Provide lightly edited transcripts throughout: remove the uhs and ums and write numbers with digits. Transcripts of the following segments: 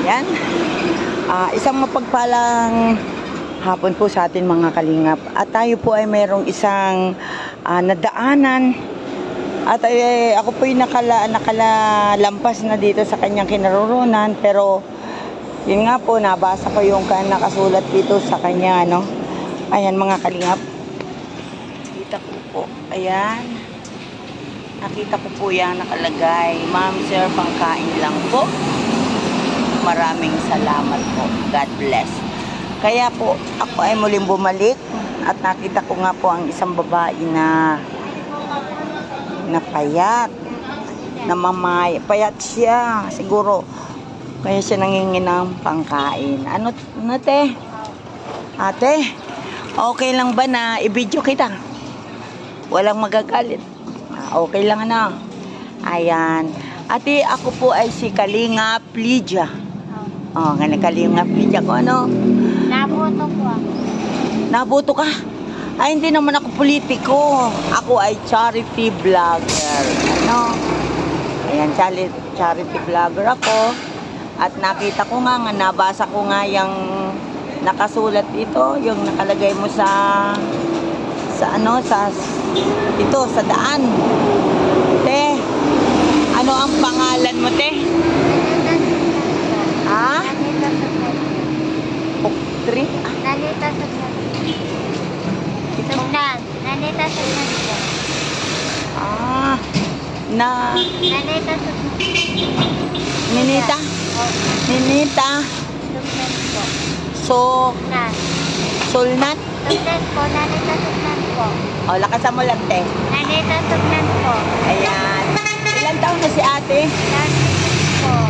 Ayan. Isang mapagpalang hapon po sa atin mga kalingap. At tayo po ay mayroong isang nadaanan. At ako po ay nakalampas na dito sa kanyang kinaroroonan. Pero yun nga po, nabasa ko yung nakasulat dito sa kanya, no? Ayan mga kalingap. Nakita ko po. Ayan. Nakita ko po yan nakalagay. Ma'am, sir, pangkain lang po. Maraming salamat po. God bless. Kaya po, ako ay muling bumalik at nakita ko nga po ang isang babae na payat. Payat siya. Siguro, kaya siya nangingi ng pangkain. Ano te? Ate, okay lang ba na i-video kita? Walang magagalit. Okay lang na. Ayan. Ate, ako po ay si Kalingap Lydia. Kalingap Lydia ko, ano? Naboto po ako. Naboto ka? Ay, hindi naman ako politiko. Ako ay charity vlogger. Ano? Ayan, charity vlogger ako. At nakita ko nga, nabasa ko nga yung nakasulat dito, yung nakalagay mo sa daan. Te, ano ang pangalan mo, te? Ha? Pukri? Nanita Sugnan. Sugnan. Nanita Sugnan po. Nanita Sugnan. Ninita? Ninita? Sugnan po. Sulnan? Sugnan po. Nanita Sugnan po. Lakasan mo lang, te. Nanita Sugnan po. Ayan. Ilan taon na si ate? 36 po.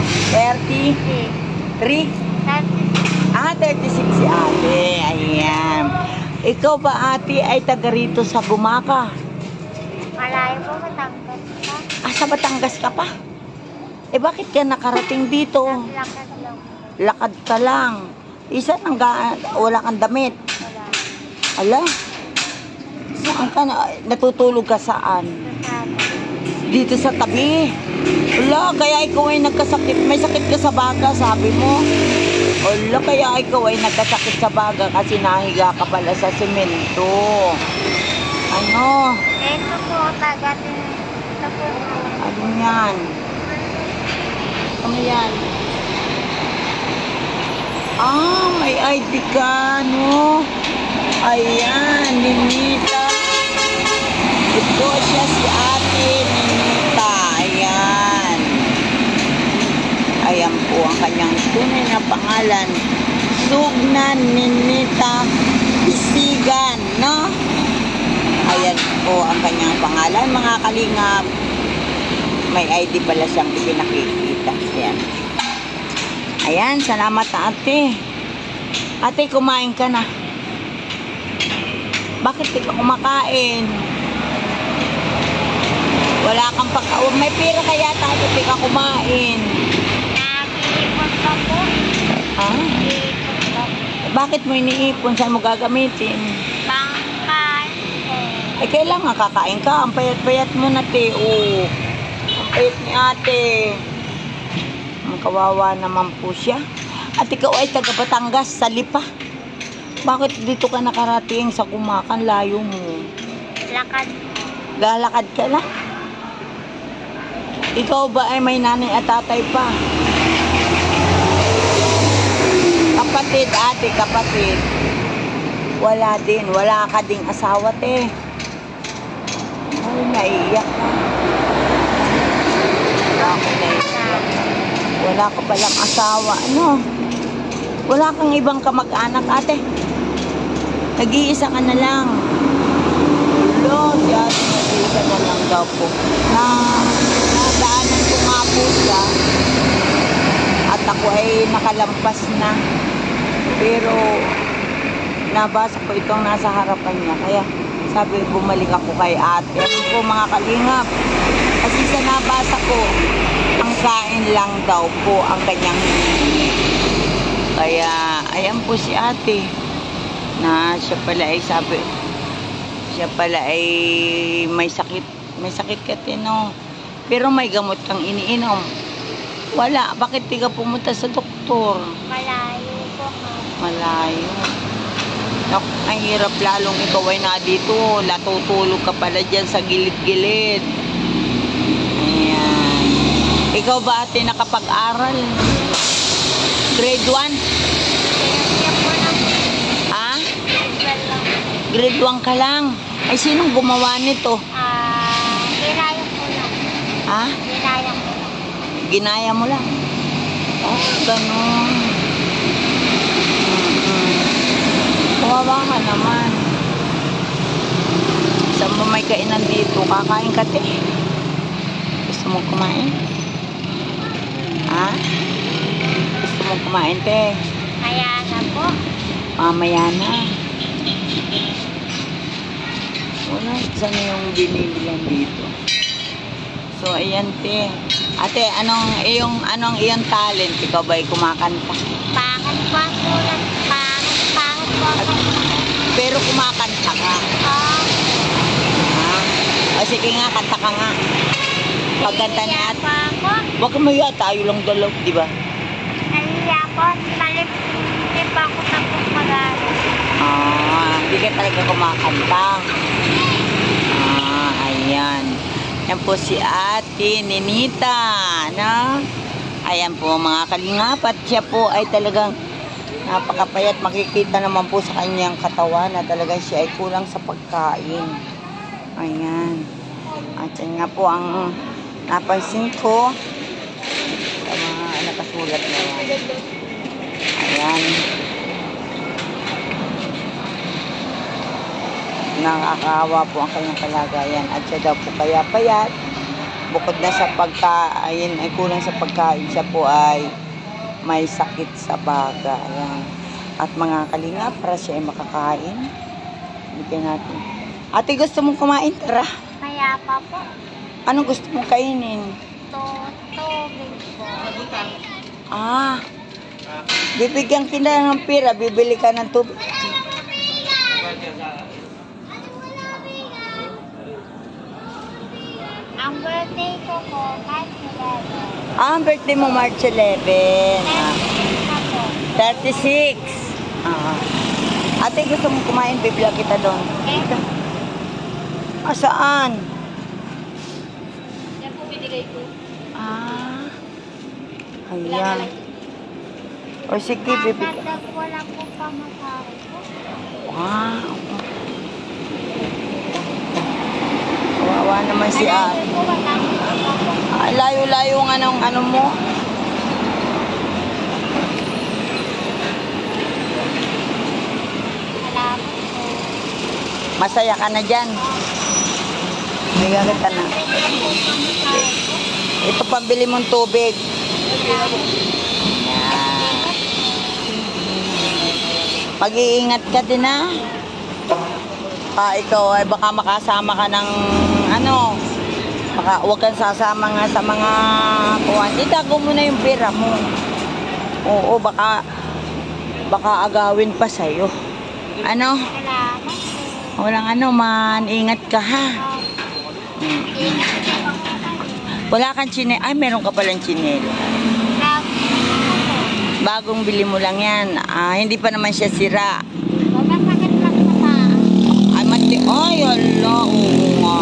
33? 36. 36 si ate. Ayan. Ikaw ba, ate, ay taga rito sa Gumaka? Malayo po, Batangas pa. Sa Batangas ka pa? Bakit ka nakarating dito? Lakad lang. Lakad ka lang. Wala kang damit. Wala. Ala? Saan ka natutulog ka saan? Dito sa tabi. Wala, kaya ikaw ay nagkasakit. May sakit ka sa baga, sabi mo. Wala, kaya ikaw ay nagkasakit sa baga kasi nahiga ka pala sa semento. Ano? Ito po, ito po. Ano yan? Ano yan? May ID ka, no? Ayan, Ninita. Ito siya si ate Ninita. Ayan. Ayan po ang kanyang tunay na pangalan. Sugnan Ninita Isigan, no? Ayan po ang kanyang pangalan, mga kalingap. May ID pala siyang ipinakikita. Ayan. Ayan, salamat ate. Ate, kumain ka na. Bakit di ka kumakain? Wala kang may pera kaya tayo, di ka kumain. Nag-iipon pa po. Nag-iipon pa po. Bakit mo iniipon? Saan mo gagamitin? Pangkain po. Kailangan kakain ka. Ang payat-payat mo na, te. Ang payat ni ate. Ang kawawa naman po siya. At ikaw ay taga Batangas, sa Lipa. Bakit dito ka nakarating sa Gumakan? Layo mo. Lakad. Lalakad ka lang? Ikaw ba ay may nanay at tatay pa? Kapatid, ate, kapatid. Wala din. Wala ka ding asawa, te. Ay, naiyak ka. Wala ka palang asawa. Ano? Wala kang ibang kamag-anak, ate. Nag-iisa ka na lang. Hello, si ate nag-iisa na lang daw po. Nadaanan ko nga po siya. At ako ay nakalampas na. Pero, nabasa ko itong nasa harapan niya. Kaya, sabi, bumalik ako kay ate. Ano po, mga kalingap? Kasi sa nabasa ko, ang kain lang daw po ang kanyang hiningi. Kaya, ayan po si ate. Na siya pala ay may sakit ka, no? Pero may gamot kang iniinom. Wala. Bakit di ka pumunta sa doktor? Malayo po ka. Malayo. Naku, ang hirap lalong ikaw ay na dito. Natutulog ka pala dyan sa gilid-gilid. Ayan. Ikaw ba ate nakapag-aral? Grade 1? Kaya po lang. Ah? Grade 1 lang. Grade 1 ka lang. Ay, sinong gumawa nito? Ginaya ko lang. Ha? Ginaya ko lang. Ginaya mo lang? Oh, ganun. Kawawa ka naman. Saan mo may kainan dito? Kakain ka, te? Gusto mo kumain? Ha? Gusto mo kumain, te? Kaya na po. Mamaya na. Wala, saan yung binibilan dito? So, ayan, te. Ate, anong iyong talent? Ikaw ba'y kumakanta? Pangit po ang sulat. Pangit po ang Pero kumakanta ka. Ah, Ha? O sige nga, kanta ka nga. Pagkanta ni nahiya ate. po ako. Huwag ka maya, tayo lang dalaw, di ba? Nahiya po. Hindi pa ako tapos mag-aaral. Hindi ka talaga kumakanta. Ayan. Yan po si Ate Ninita, no? Ayan po mga kalingap at siya po ay talagang napakapayat. Makikita naman po sa kanyang katawan na talagang siya ay kulang sa pagkain. Ayan. At yan nga po ang napansin ko sa mga nakasulat na yan. Ayan. Nakakaawa po ang kanyang kalagayan at siya daw po kaya payat. Bukod na sa pagkain, ay kulang sa pagkain, siya po ay may sakit sa baga. Ayan. At mga kalingap, para siya ay makakain. Bigyan natin. Ate, gusto mong kumain? Tara. Kaya pa po. Anong gusto mong kainin? Tubig po. Bibigyan kita ng pira, bibili ka ng tubig. Ang birthday ko po, March 11. Ang birthday mo March 11. 36. Ate, gusto mong kumain, bibigyan kita doon. Saan? Yan po binigay ko. Ayan. O sige, bibigyan. Tatag ko lang po pamasahe ko. Wow. Kawawa naman si Ate. Po, wala po. Layo-layo ang ano mo. Salamat po. Masaya ka na dyan. Bigyan kita na. Ito pambili mong tubig. Ayan. Mag-iingat ka din ha. Ikaw ay baka makasama ka ng baka huwag kang sasama nga sa mga kuwan. Itago mo na yung pera mo. Oo, baka agawin pa sa'yo. Ano? Salamat po. Walang man. Ingat ka ha. Wala kang chinela. Ay, meron ka palang chinela. Bagong bili mo lang yan. Hindi pa naman siya sira. Masakit lang sa paa. Ay, ala, oo nga.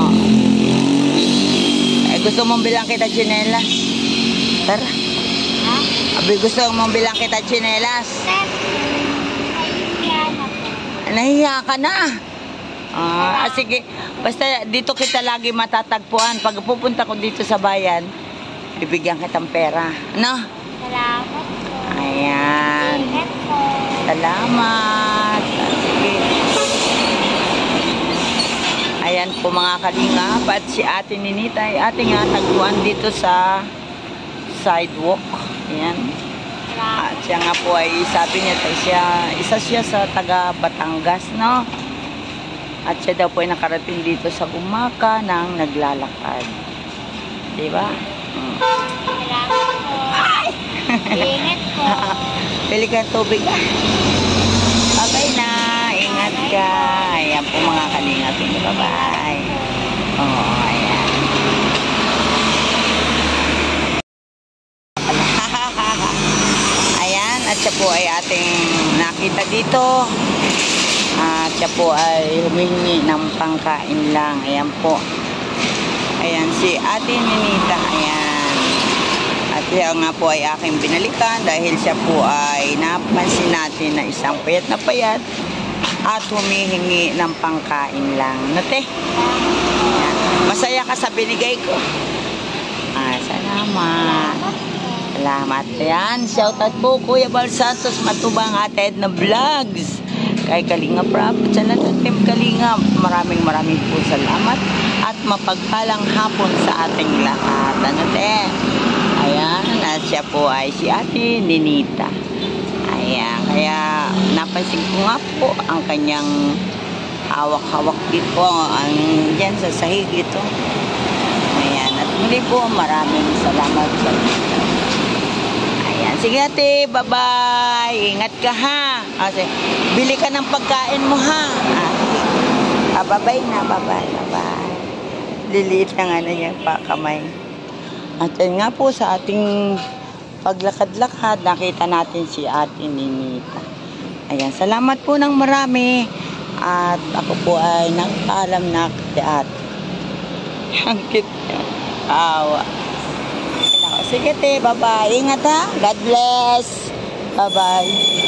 Gusto mong bilang kita tsinelas? Tara. Ha? Gusto mong bilang kita tsinelas? Nahihiya na po. Nahiya ka na. Sige. Basta dito kita lagi matatagpuan. Pag pupunta ko dito sa bayan, bibigyan kitang pera. Ano? Salamat po. Ayan. Ingat po. Salamat. Sige. Ayan po mga kalingap at si Ate Ninita ay ating tagpuan dito sa sidewalk. Ayan. At siya nga po ay sabi niya isa siya sa taga Batangas, no? At siya daw po ay nakarating dito sa Gumaka nang naglalakad. Diba? Salamat po. Ingat po. Pili ka ng tubig. Okay na. Ingat ka. Ayan po mga kalingap. Bye-bye. Oo, ayan. siya po ay ating nakita dito. At siya po ay humihingi ng pangkain lang. Ayan po. Ayan si Ate Ninita. Ayan. At siya nga po ay aking binalikan dahil siya po ay napansin natin na isang payat na payat at humihingi ng pangkain lang. Nate? Ayan. Masaya ka sa binigay ko. Salamat. Salamat. Ayan, shoutout po Kuya Bal Santos Matubang, Ate Edna Vlogs, kay Kalinga Prab, sa Team Kalinga. Maraming po salamat at mapagpalang hapon sa ating lahat. Ano te? Ayan, at siya po ay si Ate Ninita. Ayan, kaya napansin ko nga po ang kanyang hawak-hawak dito, ang dyan sa sahig ito. Ayan, at muli po maraming salamat sa inyo. Ayan, sige ate, bye-bye. Ingat ka ha. Kasi, bili ka ng pagkain mo ha. Bye-bye na, bye-bye. Liliit na nga na niya pa kamay. At yun nga po sa ating paglakad-lakad, nakita natin si Ate Ninita. Ayan, salamat po ng marami. At ako po ay nagpaalam na kay ate. Ang cute niya. Awa. Sige te, bye-bye. Ingat ha. God bless. Bye-bye.